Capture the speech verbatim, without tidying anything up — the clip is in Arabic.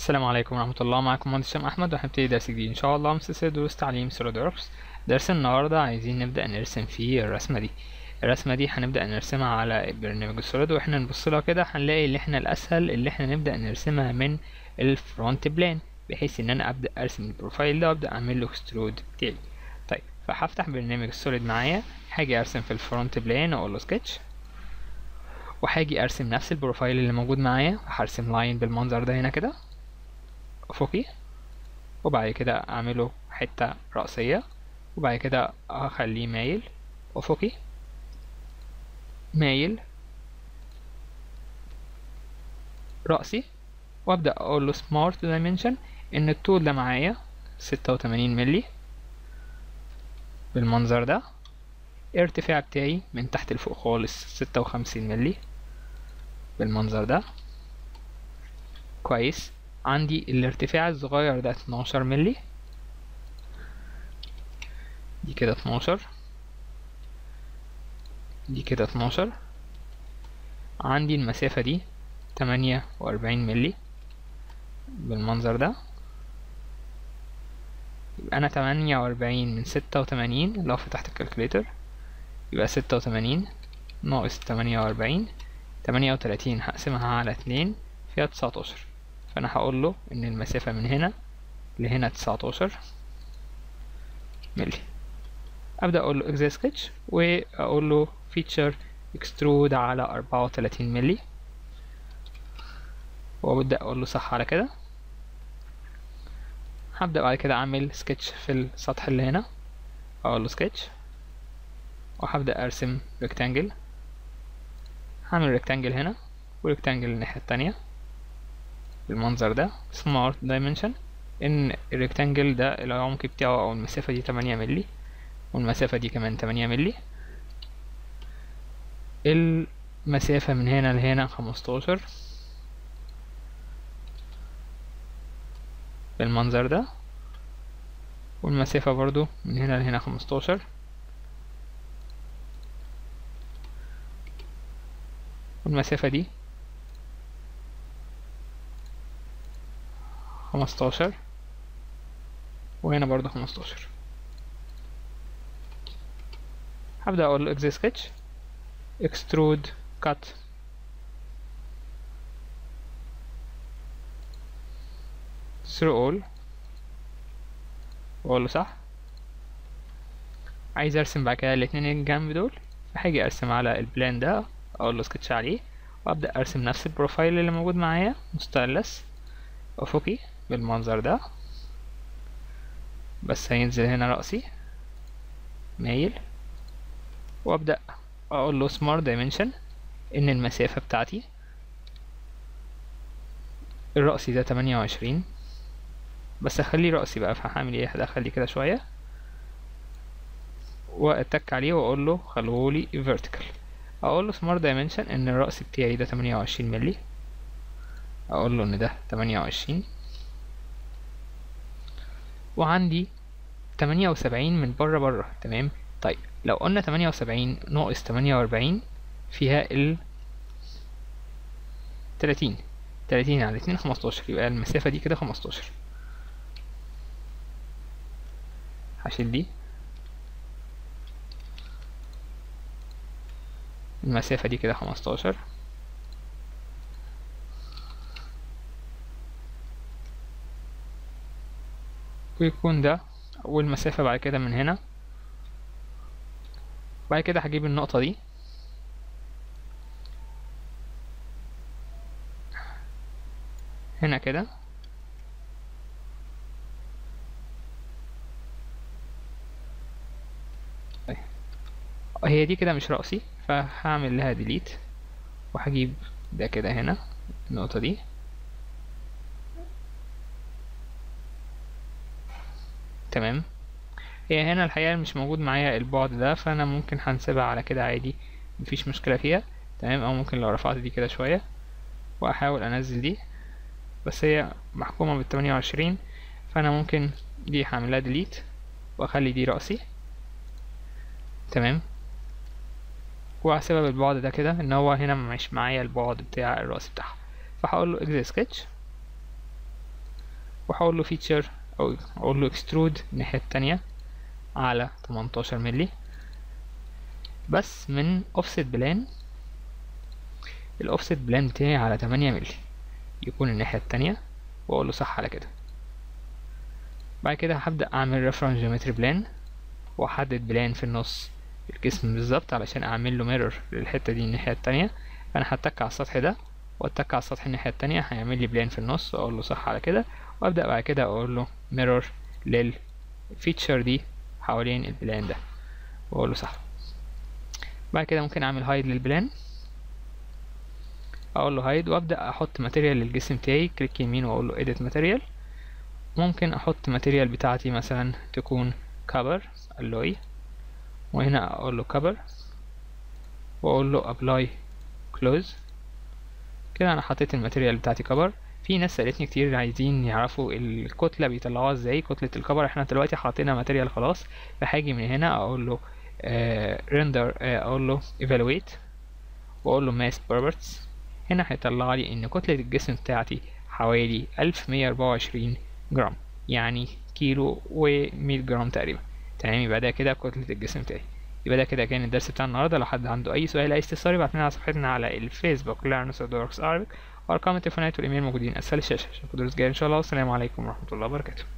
السلام عليكم ورحمة الله. معكم مهندس هشام أحمد، وهنبتدي درس جديد إن شاء الله من سلسلة دروس تعليم سوليدوركس. درس النهاردة عايزين نبدأ نرسم فيه الرسمة دي. الرسمة دي هنبدأ نرسمها على برنامج السوليد، واحنا نبص لها كده هنلاقي اللي احنا الأسهل اللي احنا نبدأ نرسمها من الفرونت بلان، بحيث إن أنا أبدأ أرسم البروفايل ده وأبدأ أعمل له اكسترود تاني. طيب، فهفتح برنامج السوليد معايا، هاجي أرسم في الفرونت بلان وأقول له سكتش، وهاجي أرسم نفس البروفايل اللي موجود معايا، وهرسم لاين بالمنظر ده هنا كده افقي، وبعد كده اعمله حتة رأسية، وبعد كده اخليه مايل افقي مايل رأسي، وابدأ اقول له سمارت دايمنشن ان الطول ده معايا ستة وتمانين ملي بالمنظر ده. الارتفاع بتاعي من تحت لفوق خالص ستة وخمسين ملي بالمنظر ده. كويس، عندي الارتفاع الصغير ده اتناشر ملي، دي كده اتناشر، دي كده اتناشر. عندي المسافة دي تمانية وأربعين ملي بالمنظر ده. يبقى أنا تمانية وأربعين من ستة وتمانين، لو فتحت الكالكوليتر يبقى ستة وتمانين ناقص تمانية وأربعين، تمانية وتلاتين هقسمها على اتنين فيها تسعتاشر. فأنا هقوله إن المسافة من هنا لهنا تسعتاشر ملي. أبدأ أقول له إكزاكت سكتش، وأقول له فيتشر اكسترود على أربعة وتلاتين ملي، وابدأ اقول له صح على كده. هبدأ بعد كده اعمل سكتش في السطح اللي هنا، اقول له سكتش، وهبدأ ارسم ريكتانجل. هعمل ريكتانجل هنا وريكتانجل الناحية التانية بالمنظر ده. سمارت دايمنشن ان الريكتانجل ده العمق بتاعه او المسافة دي تمانية ملي، والمسافة دي كمان تمانية ملي. المسافة من هنا لهنا خمستاشر بالمنظر ده، والمسافة برضو من هنا لهنا خمستاشر. والمسافة دي خمستاشر، وهنا برضو خمستاشر. هبدأ اقول له اكزيت سكتش اكسترود كات through all، واقول له صح. عايز ارسم بعد كده الاتنين الجنب دول، فهاجي ارسم على البلان ده، اقول له سكتش عليه، وابدا ارسم نفس البروفايل اللي موجود معايا، مثلث افقي بالمنظر ده، بس هينزل هنا رأسي مايل. وابدا اقول له سمارت دايمنشن ان المسافة بتاعتي الرأسي ده تمانية وعشرين، بس اخليه رأسي بقى، فهعمل ايه، هدخل كده شوية واتك عليه واقول له خلولي vertical. اقول له سمارت دايمنشن ان الرأس بتاعي ده تمانية وعشرين ملي، اقول له ان ده تمانية وعشرين، وعندي تمانية وسبعين من بره بره. تمام. طيب، لو قلنا تمانية وسبعين ناقص تمانية وأربعين فيها ال تلاتين، تلاتين على اتنين خمستاشر، يبقى المسافة دي كده خمستاشر. هشيل دي، المسافة دي كده خمستاشر، ويكون ده أول مسافة. بعد كده من هنا، بعد كده هجيب النقطة دي هنا كده، طيب هي دي كده مش رأسي، فهعمل لها ديليت، وهجيب ده كده هنا النقطة دي. تمام. هي هنا الحقيقة مش موجود معايا البعد ده، فأنا ممكن هنسيبها على كده عادي، مفيش مشكلة فيها. تمام. أو ممكن لو رفعت دي كده شوية وأحاول أنزل دي، بس هي محكومة بالتمانية وعشرين، فأنا ممكن دي هعملها ديليت وأخلي دي رأسي. تمام. وهسيبها بالبعد ده كده، ان هو هنا مش معايا البعد بتاع الرأس بتاعها، فهقول له اكزيت سكتش وهقول له فيتشر او اقول له اكسترود الناحية التانية على تمنتاشر مللي، بس من اوفست بلان الاوفست بلان بتاعي على تمانية مللي يكون الناحية التانية، واقول له صح على كده. بعد كده هبدأ اعمل ريفرنس جيومتري بلان واحدد بلان في النص الجسم بالظبط علشان اعمل له ميرور للحتة دي الناحية التانية. فانا هتك على السطح ده واتك على السطح الناحية التانية هيعمل لي بلان في النص، واقول له صح على كده، وابدأ بعد كده اقول له ميرور للفيتشر دي حوالين البلان ده، واقول له صح. بعد كده ممكن اعمل هايد للبلان، اقول له هايد وابدأ احط ماتيريال للجسم بتاعي، كليك يمين واقول له edit material. ممكن احط ماتيريال بتاعتي مثلا تكون كبر alloy، وهنا اقول له كبر واقول له apply close. كده انا حطيت الماتيريال بتاعتي كبر. في ناس سألتني كتير عايزين يعرفوا الكتلة بيطلعوها ازاي، كتلة الكبر. احنا دلوقتي حاطينها ماتيريال خلاص، فهاجي من هنا اقول له آه render، آه اقول له evaluate واقول له mass properties. هنا هيطلع لي ان كتلة الجسم بتاعتي حوالي ألف مية أربعة وعشرين جرام، يعني كيلو ومية جرام تقريبا. تمام، يبقى ده كده كتلة الجسم بتاعي. يبقى ده كده كان الدرس بتاع النهارده. لو حد عنده اي سؤال اي استفسار يبعت لنا على صفحتنا على الفيسبوك Learn Orthodox Arabic، وارقام التليفونات والايميل موجودين اسفل الشاشه. اشوفكم الدروس الجايه ان شاء الله، والسلام عليكم ورحمه الله وبركاته.